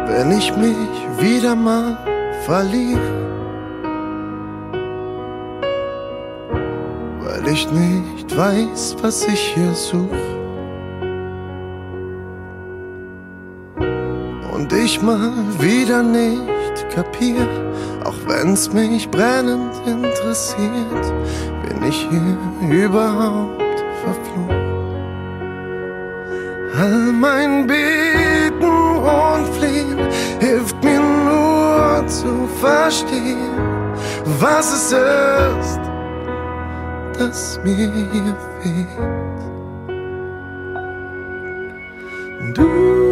wenn ich mich wieder mal verlieb, weil ich nicht weiß, was ich hier such. Und ich mal wieder nicht kapier, auch wenn's mich brennend interessiert, bin ich hier überhaupt verflucht. All mein Beten und Flehen hilft mir nur zu verstehen, was es ist, das mir hier fehlt. Du